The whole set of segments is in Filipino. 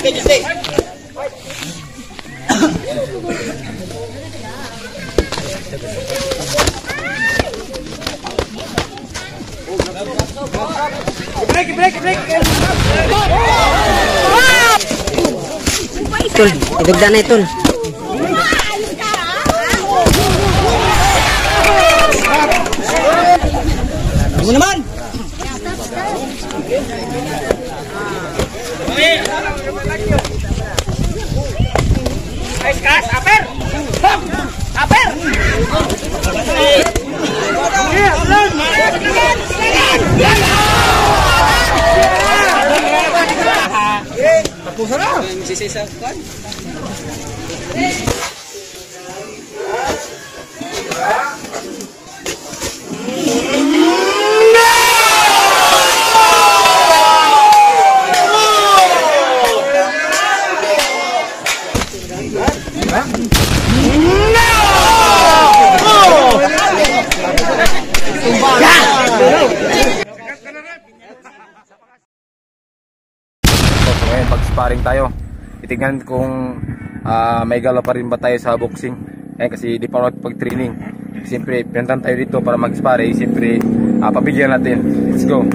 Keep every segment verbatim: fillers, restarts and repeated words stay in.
Break, break, break. Tol, idugda na ito. Ano naman? Guys, kas, aper! Aper! Tapusan na! Sisisakan. Ngayon pag-sparring tayo, titignan kung uh, may galaw pa rin ba tayo sa boxing. Eh, kasi di pa pag-training. Siyempre, pinuntan tayo dito para mag-sparring. Siyempre, uh, pabigyan natin. Let's go!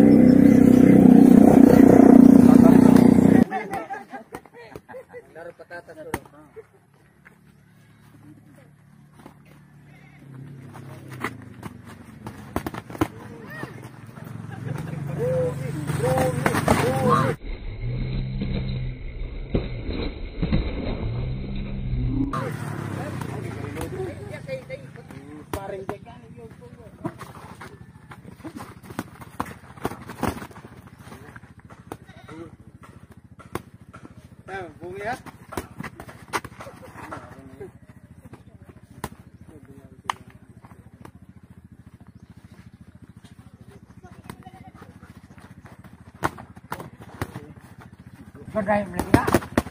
Bunga. Pagay mo na.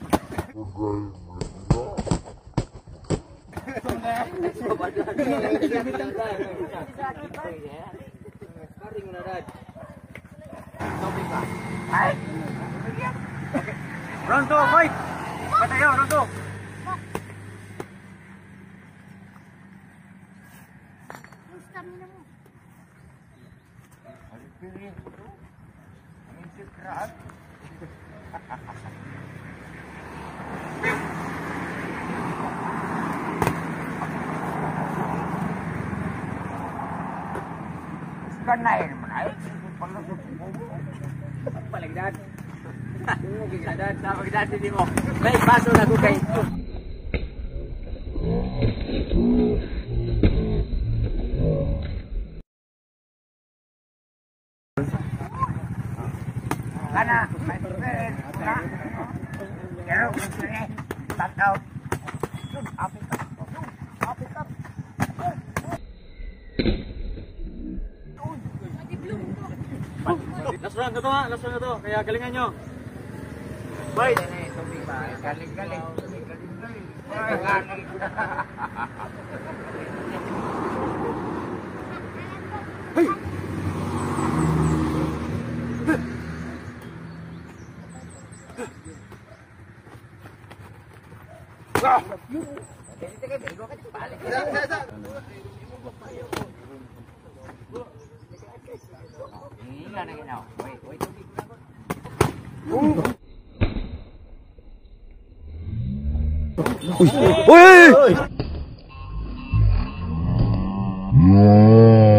Round two, fight! Patayo, round two! Stamina mo. Kanain mo na eh. Paligdan. Yung gigadan, sama gidan din mo. May paso na ko kay. Kana, may pere, na. Kero, pere, tataw. Apit up. Apit up. Last round na to ha, last round na to. Kaya galingan nyo. Bye! Galing, galing. Hey! Uy! Uy!